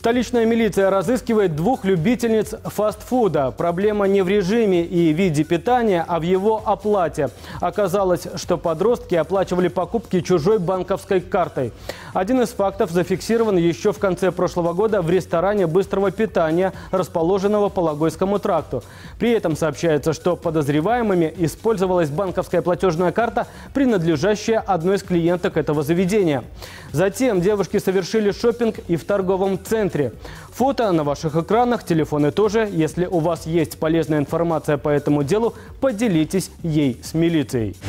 Столичная милиция разыскивает двух любительниц фастфуда. Проблема не в режиме и виде питания, а в его оплате. Оказалось, что подростки оплачивали покупки чужой банковской картой. Один из фактов зафиксирован еще в конце прошлого года в ресторане быстрого питания, расположенного по Логойскому тракту. При этом сообщается, что подозреваемыми использовалась банковская платежная карта, принадлежащая одной из клиенток этого заведения. Затем девушки совершили шопинг и в торговом центре. Фото на ваших экранах, телефоны тоже. Если у вас есть полезная информация по этому делу, поделитесь ей с милицией.